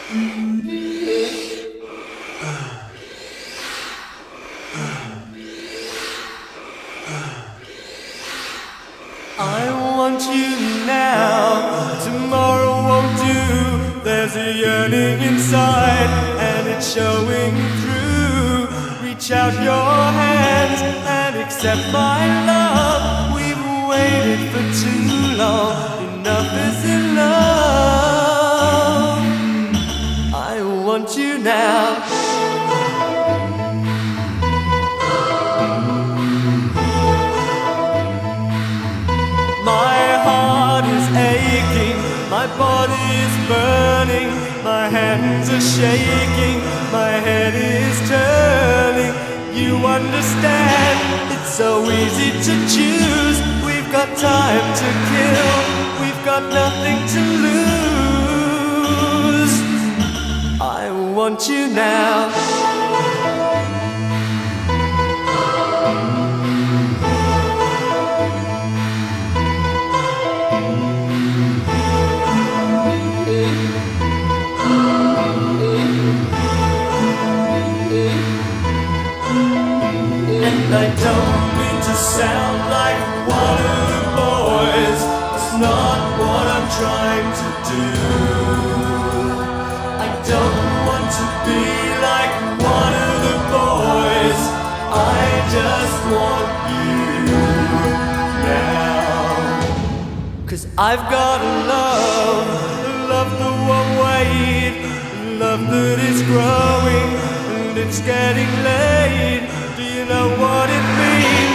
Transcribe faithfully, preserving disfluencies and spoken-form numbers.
I want you now, tomorrow won't do. There's a yearning inside and it's showing through. Reach out your hands and accept my love. We've waited for too long, enough is enough. I want you now. My heart is aching, my body is burning, my hands are shaking, my head is turning. You understand, it's so easy to choose. We've got time to kill, we've got nothing to lose. I want you now. And I don't mean to sound like one of the boys. It's not what I'm trying to do. I don't want to be like one of the boys. I just want you now. 'Cause I've got a love, a love that won't wait, a love that is growing and it's getting late. Do you know what it means?